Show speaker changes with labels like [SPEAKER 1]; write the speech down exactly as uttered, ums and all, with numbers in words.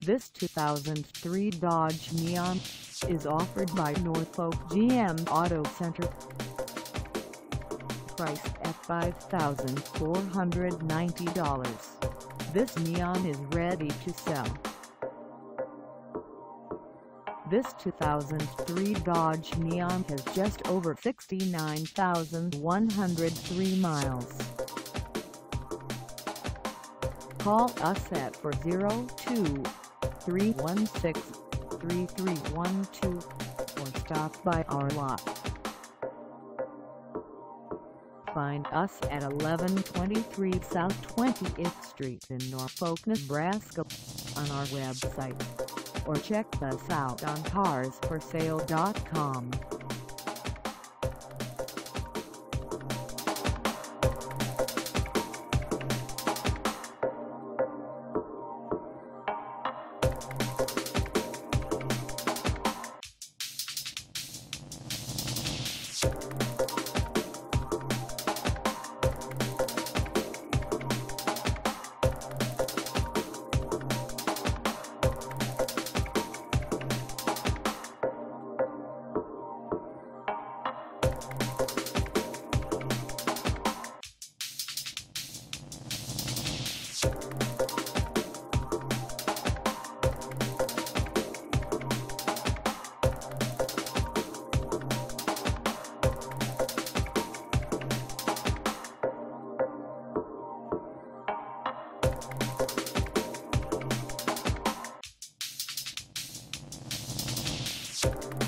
[SPEAKER 1] This two thousand three Dodge Neon is offered by Norfolk G M Auto Center. Priced at five thousand four hundred ninety dollars, this Neon is ready to sell. This two thousand three Dodge Neon has just over sixty-nine thousand one hundred three miles. Call us at four oh two, three one six, three three one two or stop by our lot. Find us at eleven twenty-three South twenty-eighth Street in Norfolk, Nebraska on our website, or check us out on cars for sale dot com.
[SPEAKER 2] You